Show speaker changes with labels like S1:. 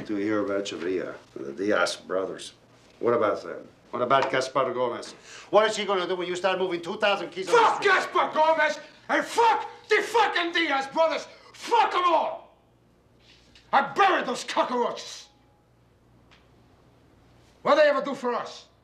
S1: to hear about Chavilla, the Diaz brothers. What about them? What about Gaspar Gomez? What is he gonna do when you start moving 2,000 keys on the street?
S2: Fuck Gaspar Gomez and fuck the fucking Diaz brothers! Fuck them all! I buried those cockroaches. What'd they ever do for us?